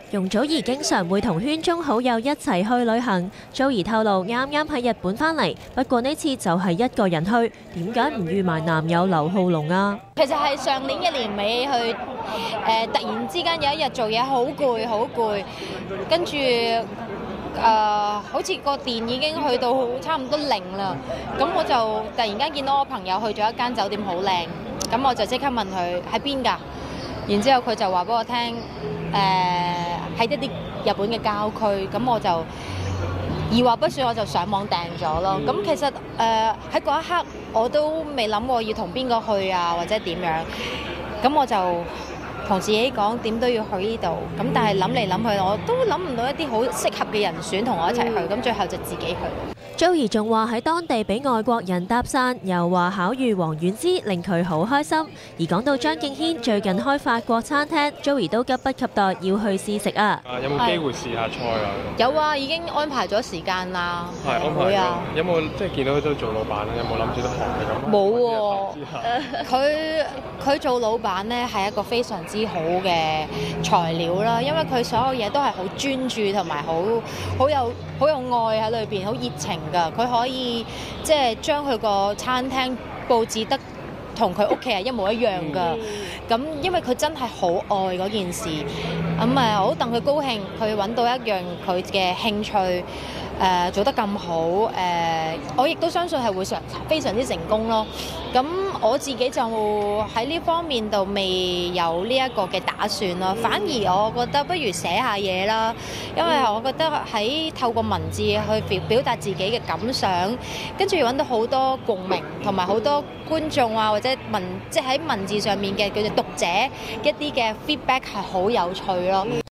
容祖兒經常會同圈中好友一齊去旅行。祖兒透露啱啱喺日本返嚟，不過呢次就係一個人去，點解唔預埋男友劉浩龍啊？ 其實係上年嘅年尾去，突然之間有一日做嘢好攰好攰，跟住好似個電已經去到差唔多零啦，咁我就突然間見到我朋友去咗一間酒店好靚，咁我就即刻問佢喺邊㗎？然之後佢就話俾我聽，喺一啲日本嘅郊區，咁我就二話不說我就上網訂咗咯。咁其實喺嗰一刻我都未諗過要同邊個去啊，或者點樣，咁我就同自己講點都要去呢度。咁但係諗嚟諗去，我都諗唔到一啲好適合嘅人選同我一齊去，咁最後就自己去。 Joey 仲話喺當地俾外國人搭訕，又話巧遇王菀之令佢好開心。而講到張敬軒最近開法國餐廳，Joey 都急不及待要去試食啊！ 有冇機會試下菜啊？ 有啊，已經安排咗時間啦。 係安排咗。有冇即係見到佢都做老闆咧？有冇諗住得學嘅咁？ 冇喎，佢做老闆咧係一個非常之好嘅材料啦，因為佢所有嘢都係好專注同埋好有愛喺裏邊，好熱情㗎。佢可以即係將佢個餐廳佈置得同佢屋企係一模一樣㗎。咁因為佢真係好愛嗰件事，咁我好戥佢高興，佢揾到一樣佢嘅興趣。做得咁好，我亦都相信係會非常之成功咯。咁我自己就喺呢方面度未有呢一個嘅打算咯，反而我覺得不如寫下嘢啦，因為我覺得喺透過文字去表達自己嘅感想，跟住揾到好多共鳴，同埋好多觀眾啊或者即係喺文字上面嘅叫做讀者一啲嘅 feedback 係好有趣咯。